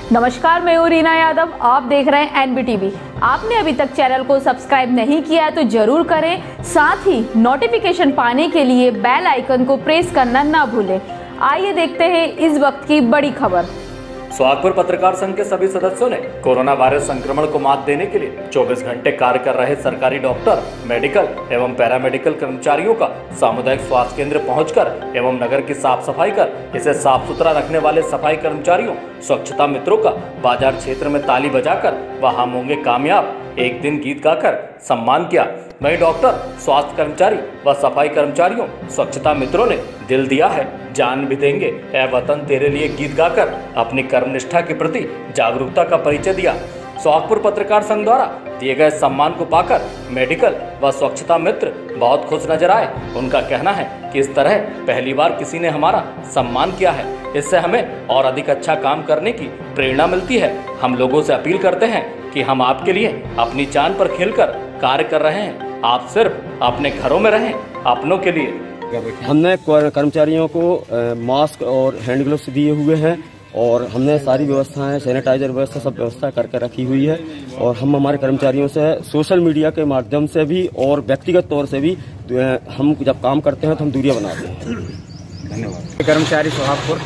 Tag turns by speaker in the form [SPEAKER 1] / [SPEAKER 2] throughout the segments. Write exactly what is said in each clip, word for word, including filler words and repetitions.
[SPEAKER 1] नमस्कार, मैं हूं रीना यादव। आप देख रहे हैं एनबीटीवी। आपने अभी तक चैनल को सब्सक्राइब नहीं किया है तो जरूर करें। साथ ही नोटिफिकेशन पाने के लिए बेल आइकन को प्रेस करना ना भूलें। आइए देखते हैं इस वक्त की बड़ी खबर।
[SPEAKER 2] सोहागपुर पत्रकार संघ के सभी सदस्यों ने कोरोना वायरस संक्रमण को मात देने के लिए चौबीस घंटे कार्य कर रहे सरकारी डॉक्टर, मेडिकल एवं पैरामेडिकल कर्मचारियों का सामुदायिक स्वास्थ्य केंद्र पहुंचकर एवं नगर की साफ सफाई कर इसे साफ सुथरा रखने वाले सफाई कर्मचारियों, स्वच्छता मित्रों का बाजार क्षेत्र में ताली बजाकर व हम होंगे कामयाब एक दिन गीत गाकर सम्मान किया। वहीं डॉक्टर, स्वास्थ्य कर्मचारी व सफाई कर्मचारियों, स्वच्छता मित्रों ने दिल दिया है जान भी देंगे ए वतन तेरे लिए गीत गाकर अपनी कर्मनिष्ठा के प्रति जागरूकता का परिचय दिया। सोहागपुर पत्रकार संघ द्वारा दिए गए सम्मान को पाकर मेडिकल व स्वच्छता मित्र बहुत खुश नजर आए। उनका कहना है कि इस तरह पहली बार किसी ने हमारा सम्मान किया है, इससे हमें और अधिक अच्छा काम करने की प्रेरणा मिलती है। हम लोगों से अपील करते हैं कि हम आपके लिए अपनी जान पर खेलकर कार्य कर रहे हैं। आप सिर्फ अपने घरों में रहें, अपनों के लिए।
[SPEAKER 3] हमने कर्मचारियों को मास्क और हैंड ग्लव्स दिए हुए हैं और हमने सारी व्यवस्थाएं, सैनिटाइजर व्यवस्था सब व्यवस्था करके रखी हुई है। और हम हमारे कर्मचारियों से सोशल मीडिया के माध्यम से भी और व्यक्तिगत तौर से भी हम जब काम करते हैं तो हम दूरियां बनाते हैं।
[SPEAKER 4] धन्यवाद। कर्मचारी सोहागपुर,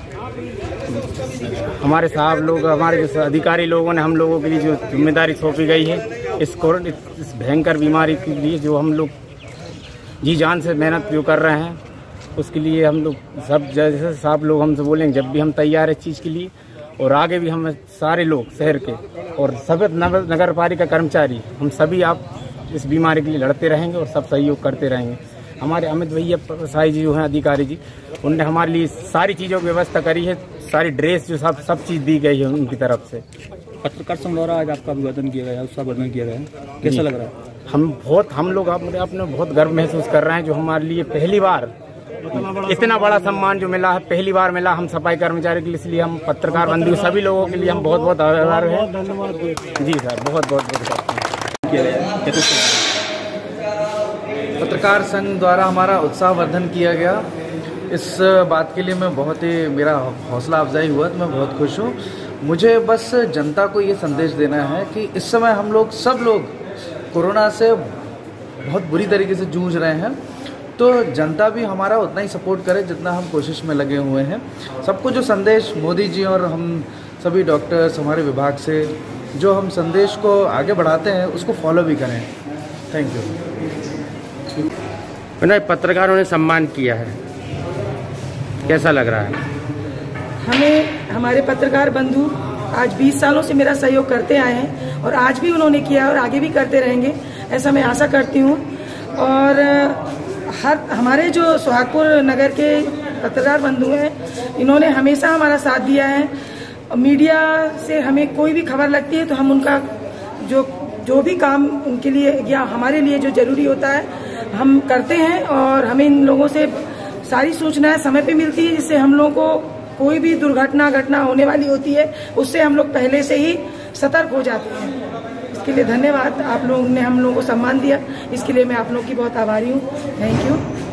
[SPEAKER 4] हमारे साहब लोग, हमारे जो अधिकारी लोगों ने हम लोगों के लिए जो जिम्मेदारी सौंपी गई है, इस कोरोना इस भयंकर बीमारी के लिए जो हम लोग जी जान से मेहनत जो कर रहे हैं, उसके लिए हम लोग सब जैसे साहब लोग हमसे बोलेंगे जब भी हम तैयार है इस चीज़ के लिए। और आगे भी हम सारे लोग शहर के और सभी नगर पालिका कर्मचारी, हम सभी आप इस बीमारी के लिए लड़ते रहेंगे और सब सहयोग करते रहेंगे। हमारे अमित भैया साई जी जो हैं अधिकारी जी, उनने हमारे लिए सारी चीज़ों की व्यवस्था करी है। सारी ड्रेस जो सब सब चीज़ दी गई है उनकी तरफ से।
[SPEAKER 5] पत्रकार संघ द्वारा आज आपका अभिवादन किया गया है, उसका वर्णन किया गया है, कैसा लग रहा है?
[SPEAKER 4] हम बहुत हम लोग अपने अपने बहुत गर्व महसूस कर रहे हैं। जो हमारे लिए पहली बार इतना बड़ा सम्मान जो मिला है, पहली बार मिला हम सफाई कर्मचारी के लिए, इसलिए हम पत्रकार बंधु सभी लोगों के लिए हम बहुत बहुत आभार हैं। जी सर, बहुत बहुत बहुत
[SPEAKER 6] पत्रकार संघ द्वारा हमारा उत्साहवर्धन किया गया। इस बात के लिए मैं बहुत ही, मेरा हौसला अफजाई हुआ तो मैं बहुत खुश हूँ। मुझे बस जनता को ये संदेश देना है कि इस समय हम लोग सब लोग कोरोना से बहुत बुरी तरीके से जूझ रहे हैं, तो जनता भी हमारा उतना ही सपोर्ट करे जितना हम कोशिश में लगे हुए हैं। सबको जो संदेश मोदी जी और हम सभी डॉक्टर्स हमारे विभाग से जो हम संदेश को आगे बढ़ाते हैं उसको फॉलो भी करें। Thank you.
[SPEAKER 4] पत्रकारों ने सम्मान किया है, कैसा लग रहा है?
[SPEAKER 7] हमें हमारे पत्रकार बंधु आज बीस सालों से मेरा सहयोग करते आए हैं और आज भी उन्होंने किया और आगे भी करते रहेंगे, ऐसा मैं आशा करती हूँ। और हर हमारे जो सोहागपुर नगर के पत्रकार बंधु हैं, इन्होंने हमेशा हमारा साथ दिया है। मीडिया से हमें कोई भी खबर लगती है तो हम उनका जो जो भी काम उनके लिए या हमारे लिए जो जरूरी होता है हम करते हैं। और हमें इन लोगों से सारी सूचनाएं समय पे मिलती है, जिससे हम लोगों को कोई भी दुर्घटना घटना होने वाली होती है उससे हम लोग पहले से ही सतर्क हो जाते हैं। इसके लिए धन्यवाद। आप लोगों ने हम लोगों को सम्मान दिया, इसके लिए मैं आप लोगों की बहुत आभारी हूँ। Thank you.